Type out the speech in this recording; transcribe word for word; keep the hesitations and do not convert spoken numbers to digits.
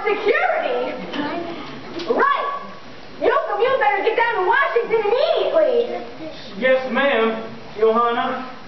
security. Right. Yokum, you better get down to Washington immediately. Yes, ma'am, Johanna.